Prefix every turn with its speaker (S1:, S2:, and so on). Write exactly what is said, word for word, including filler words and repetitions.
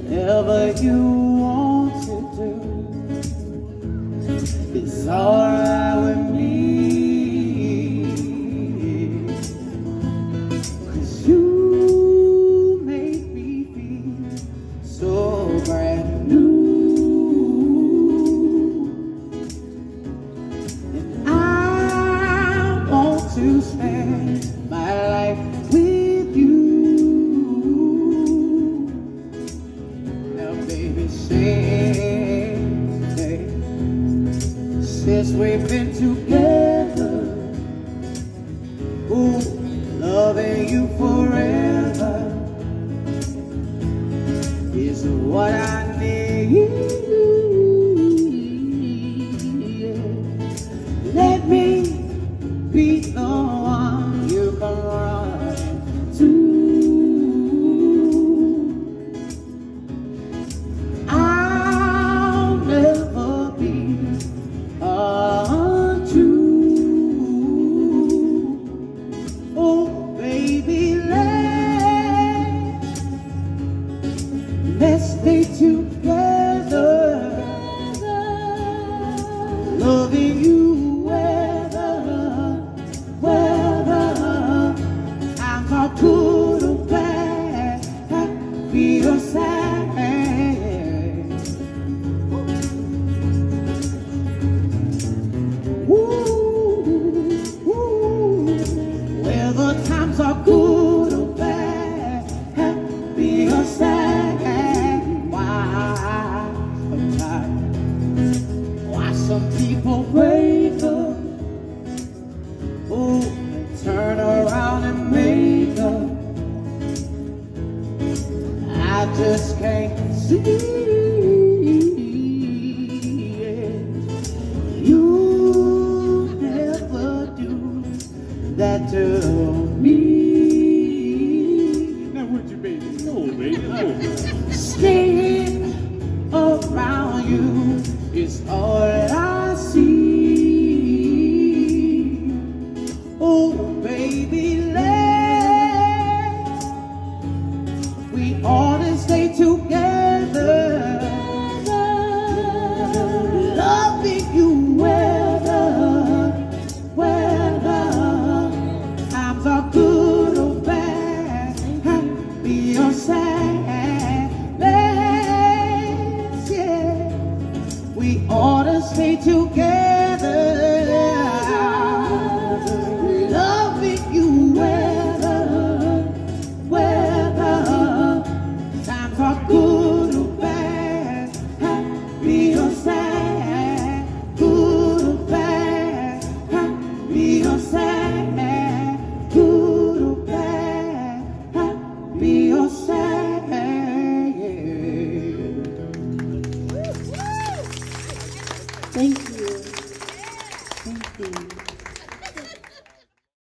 S1: Whatever you want to do, it's alright with me. 'Cause you make me feel so brand new. And I want to spend my life with you. Since we've been together, ooh, loving you forever is what I need. Let me be the one you can run to. Let's stay together, loving you whether, whether I'm not good or bad, happy or sad. Ooh, ooh, whether times are good or bad, happy or sad. Some people break up, oh, and turn around and make up. I just can't see it. You never do that to me. Now would you, baby? No, baby, no. Staying around you is all I see. Oh, baby, let we ought to stay together, loving you whether, whether times are good or bad, happy or sad. Let's, yeah, we ought to stay together.